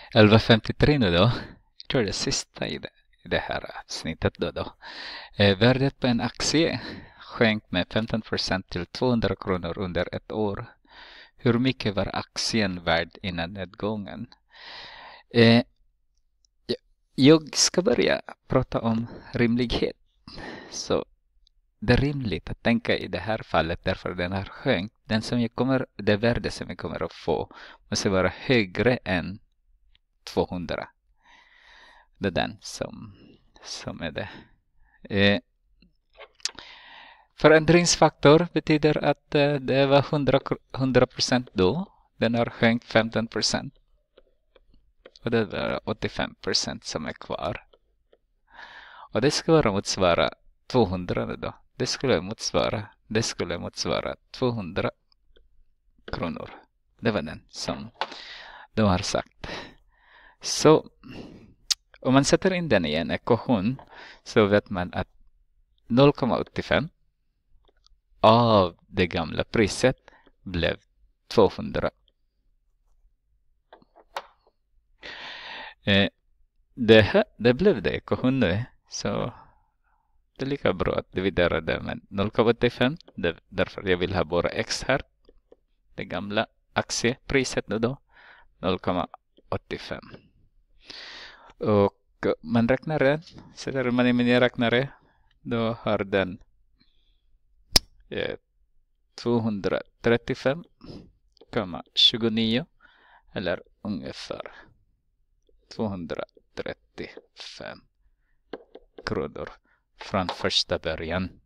11,53 nu då. Jag tror det sista i det här avsnittet då. Värdet på en aktie sjönk med 15% till 200 kronor under ett år. Hur mycket var aktien värd innan nedgången? Jag ska börja prata om rimlighet. Så det är rimligt att tänka i det här fallet därför den har sjönk. Det värde som jag kommer att få måste vara högre än 200. Det är den som är det. Förändringsfaktor betyder att det var 100% då. Den har sjönk 15%. Och det var 85% som är kvar. Och det ska vara motsvara 200 då. Det skulle motsvara 200 kronor. Det var den som de har sagt. Så om man sätter in den i en ekvation så vet man att 0,85 av det gamla priset blev 200. Det blev det ekvation nu. Så det är lika bra att dividera det med 0,85. Därför jag vill ha bara x här. Det gamla aktiepriset nu då. 0,85. Och man räknar den. Sätter man i min räknare. Då har den 235,29 eller ungefär 235 kronor från första början.